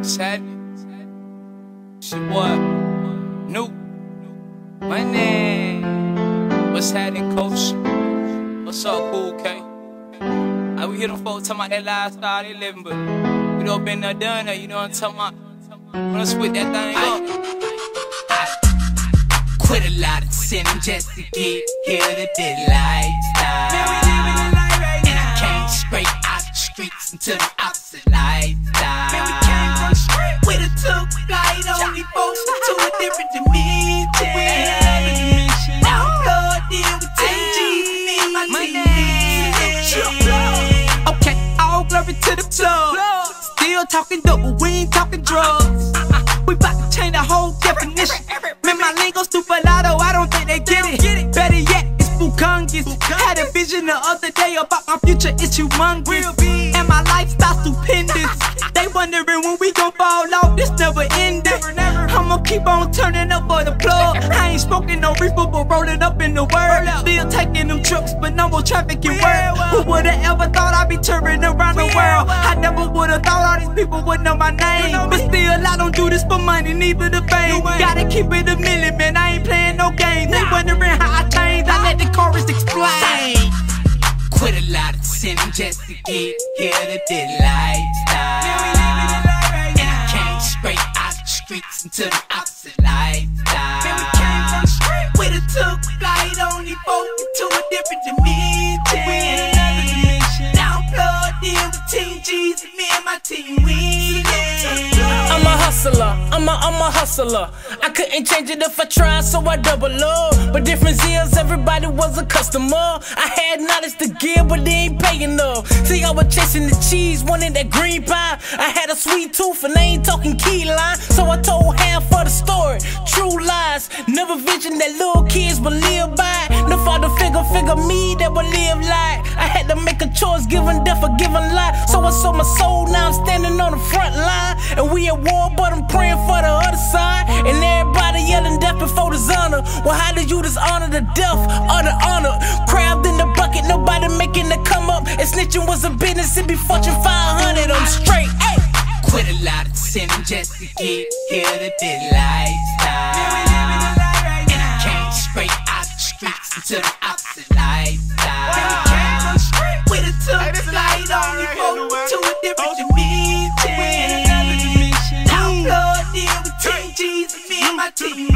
Sad. Shit, what? New money. What's happening, Coach? What's up, Kool, K? We hear them folks talking about that lifestyle they living, but we done been there, done that, you know what I'm talking about? Wanna split that thing up? I quit a lot of sinning just to get here to this lifestyle. Man, we living the life right now. And I came straight out the streets into the opposite lifestyle. Man, we came from the street. With a took flight, only folks to a different dimension. Now I'm plugged in with 10 G's, me and my team. Okay, all glory to the plug. Still talking dope, but we ain't talking drugs. We bout to change the whole definition. Man, my lingo stupid alotta, I don't think they get it. Better yet, it's bukangus. Had a vision the other day about my future, it's humongous. And my lifestyle stupendous. They wondering when we gon' fall off, this never ended. I'ma keep on turning up for the plug. I ain't smoking no reefer, but rolling up in the world. Still taking them trips, but no more traffic in world. Who would've ever thought I'd be touring around the world? I never would've thought all these people would know my name. But still, I don't do this for money, neither the fame. Gotta keep it a million, man, I ain't playing no games. They wondering how I changed, I let the chorus explain. Quit a lot of sinning just to get here to this lifestyle. And I came straight out the streets into the opposite lifestyle. With a took flight, only focus to a different dimension. Now I'm plugged in with 10 G's and me and my team winning. I'm a hustler, I'm a hustler. I couldn't change it if I tried, so I double up. But difference is, everybody was a customer. I had knowledge to give, but they ain't paying enough. See, I was chasing the cheese, wanted that green pie. I had a sweet tooth, and they ain't talking key line. So I told half of the story, true lies. Never vision that little kids would live by. No father figure me that would live like. I had to make a choice, giving death or giving life. So I sold my soul, now I'm standing on the front line. And we at war, but I'm praying for the other side. And everybody yelling death before dishonor. Well, how do you dishonor the death or the honor? Crabbed in the bucket, nobody making it come up. And snitching was a business, it be Fortune 500, I'm straight. Ay. Quit a lot of sinning just to get here to this lifestyle. And I came straight out the streets into the opposite lifestyle. With a took flight, only focus to a different dimension. Now I'm plugged in with 10 G's and me and my team.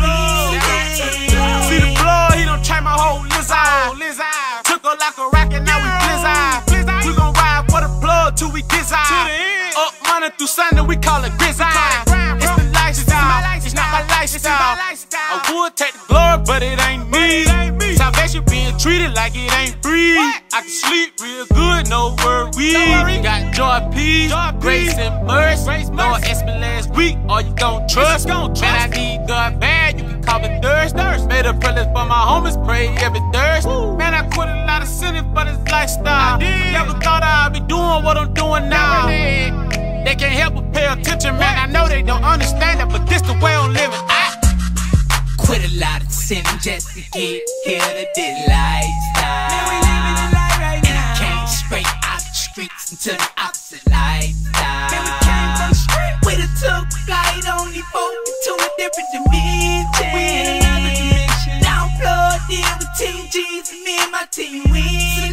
See the blood, he done changed my whole lizard. Took her like a rocket, now we blizzard. We gon' ride for the blood till we get up Monday through Sunday, we call it grizzly. It's the lifestyle, it's not my lifestyle. I would take the glory, but it ain't me. Salvation being treated like it ain't free. I can sleep real good, no worry. Got joy, peace, grace and mercy. Lord asked me last week, are you gon' trust? Man, I need God bad, you can call it thirst. Made a prayer for my homies, pray every Thursday. Man, I quit a lot of sinning for this lifestyle. Never thought I'd be doing what I'm doing now. They can't help but pay attention, man. I know they don't understand it, but this the way I'm living. Quit a lot of sinning just to get here to this lifestyle. And I came straight out the streets into the opposite lifestyle. With a took flight, only focus to a different dimension. Now I'm plugged in with 10 G's and me and my team win.